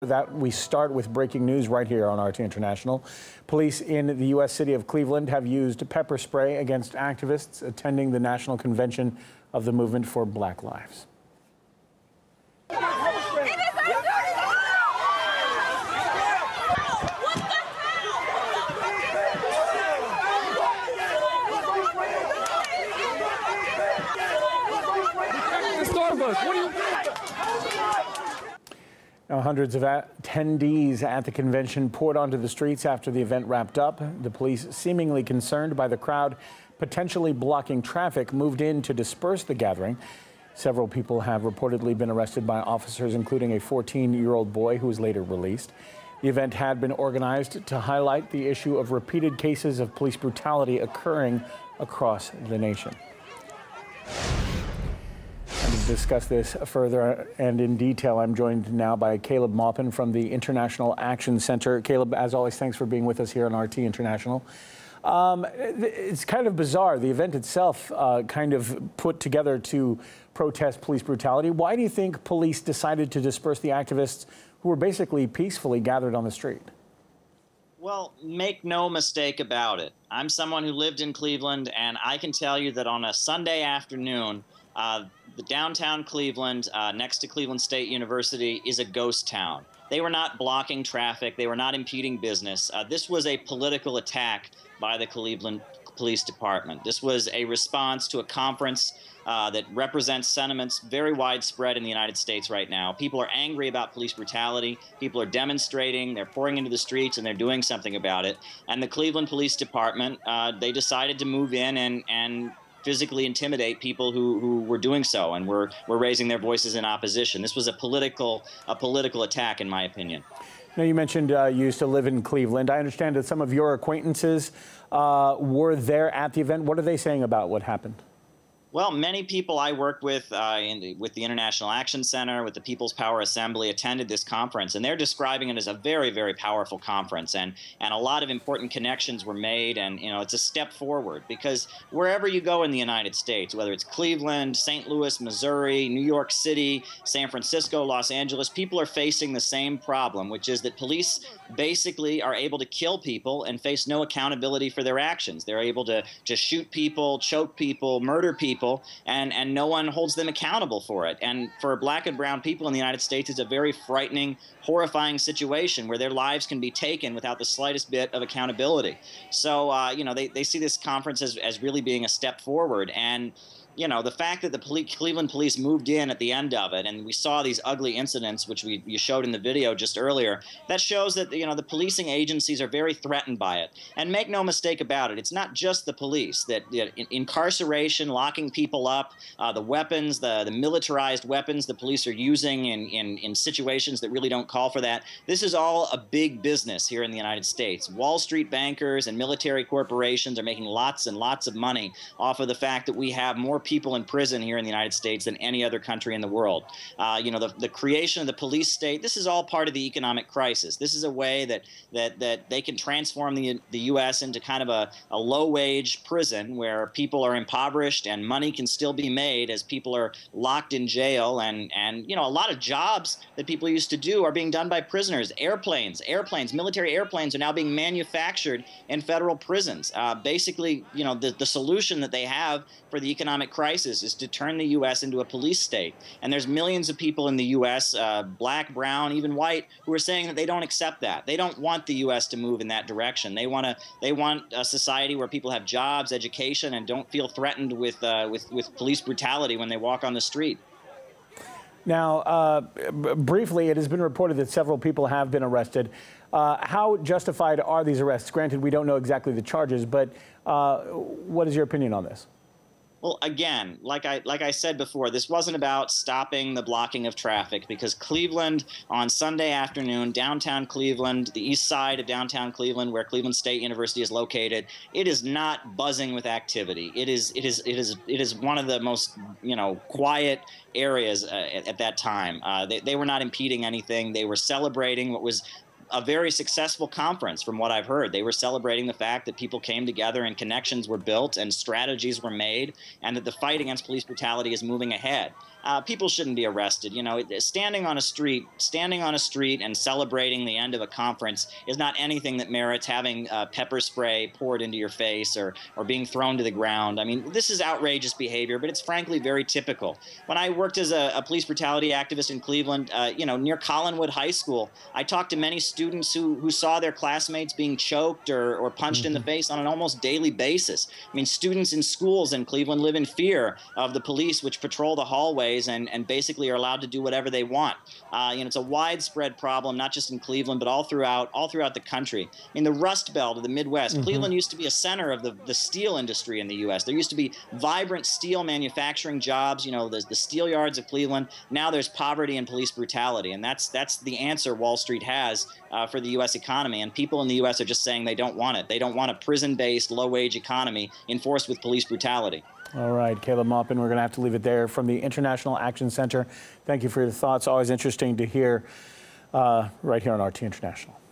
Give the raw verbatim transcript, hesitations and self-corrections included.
That we start with breaking news right here on R T International. Police in the U S city of Cleveland have used pepper spray against activists attending the national convention of the Movement for Black Lives. Now, hundreds of attendees at the convention poured onto the streets after the event wrapped up. The police, seemingly concerned by the crowd potentially blocking traffic, moved in to disperse the gathering. Several people have reportedly been arrested by officers, including a fourteen-year-old boy who was later released. The event had been organized to highlight the issue of repeated cases of police brutality occurring across the nation. To discuss this further and in detail, I'm joined now by Caleb Maupin from the International Action Center. Caleb, as always, thanks for being with us here on R T International. Um, it's kind of bizarre. The event itself uh, kind of put together to protest police brutality. Why do you think police decided to disperse the activists who were basically peacefully gathered on the street? Well, make no mistake about it. I'm someone who lived in Cleveland, and I can tell you that on a Sunday afternoon, Uh, the downtown Cleveland, uh, next to Cleveland State University, is a ghost town. They were not blocking traffic. They were not impeding business. Uh, this was a political attack by the Cleveland Police Department. This was a response to a conference uh, that represents sentiments very widespread in the United States right now. People are angry about police brutality. People are demonstrating. They're pouring into the streets, and they're doing something about it. And the Cleveland Police Department, uh, they decided to move in and and physically intimidate people who, who were doing so and were, were raising their voices in opposition. This was a political, a political attack, in my opinion. Now, you mentioned uh, you used to live in Cleveland. I understand that some of your acquaintances uh, were there at the event. What are they saying about what happened? Well, many people I worked with uh, in the, with the International Action Center, with the People's Power Assembly, attended this conference, and they're describing it as a very, very powerful conference, and and a lot of important connections were made, and you know it's a step forward because wherever you go in the United States, whether it's Cleveland, Saint Louis, Missouri, New York City, San Francisco, Los Angeles, people are facing the same problem, which is that police basically are able to kill people and face no accountability for their actions. They're able to to shoot people, choke people, murder people. And, and no one holds them accountable for it. And for black and brown people in the United States, it's a very frightening, horrifying situation where their lives can be taken without the slightest bit of accountability. So, uh, you know, they, they see this conference as, as really being a step forward. And you know, the fact that the police, Cleveland police moved in at the end of it, and we saw these ugly incidents, which we you showed in the video just earlier, that shows that, you know, the policing agencies are very threatened by it. And make no mistake about it, it's not just the police. That you know, in, incarceration, locking people up, uh, the weapons, the, the militarized weapons the police are using in, in, in situations that really don't call for that, this is all a big business here in the United States. Wall Street bankers and military corporations are making lots and lots of money off of the fact that we have more people in prison here in the United States than any other country in the world. Uh, you know, the, the creation of the police state, this is all part of the economic crisis. This is a way that that that they can transform the, the U S into kind of a, a low-wage prison where people are impoverished and money can still be made as people are locked in jail. And, and you know, a lot of jobs that people used to do are being done by prisoners. Airplanes, airplanes, military airplanes are now being manufactured in federal prisons. Uh, basically, you know, the, the solution that they have for the economic crisis is to turn the U S into a police state. And there's millions of people in the U S, uh, black, brown, even white, who are saying that they don't accept that. They don't want the U S to move in that direction. They want to. They want a society where people have jobs, education, and don't feel threatened with uh, with with police brutality when they walk on the street. Now, uh, briefly, it has been reported that several people have been arrested. Uh, how justified are these arrests? Granted, we don't know exactly the charges, but uh, what is your opinion on this? Well, again, like I like I said before, this wasn't about stopping the blocking of traffic because Cleveland on Sunday afternoon, downtown Cleveland, the east side of downtown Cleveland, where Cleveland State University is located, it is not buzzing with activity. It is it is it is it is one of the most you know quiet areas uh, at, at that time. Uh, they they were not impeding anything. They were celebrating what was a very successful conference from what I've heard. They were celebrating the fact that people came together and connections were built and strategies were made and that the fight against police brutality is moving ahead. uh, people shouldn't be arrested. You know, standing on a street, standing on a street and celebrating the end of a conference is not anything that merits having uh, pepper spray poured into your face or or being thrown to the ground. I mean, this is outrageous behavior, but it's frankly very typical. When I worked as a, a police brutality activist in Cleveland, uh, you know, near Collinwood High School, I talked to many students who who saw their classmates being choked or or punched mm-hmm. in the face on an almost daily basis. I mean, students in schools in Cleveland live in fear of the police, which patrol the hallways and and basically are allowed to do whatever they want. Uh, you know, it's a widespread problem, not just in Cleveland, but all throughout all throughout the country. I mean, the Rust Belt of the Midwest. Mm-hmm. Cleveland used to be a center of the the steel industry in the U S. There used to be vibrant steel manufacturing jobs. You know, the the steel yards of Cleveland. Now there's poverty and police brutality, and that's that's the answer Wall Street has uh, for the U S economy. And people in the U S are just saying they don't want it. They don't want a prison-based, low-wage economy enforced with police brutality. All right, Caleb Maupin, we're going to have to leave it there from the International Action Center. Thank you for your thoughts. Always interesting to hear uh, right here on R T International.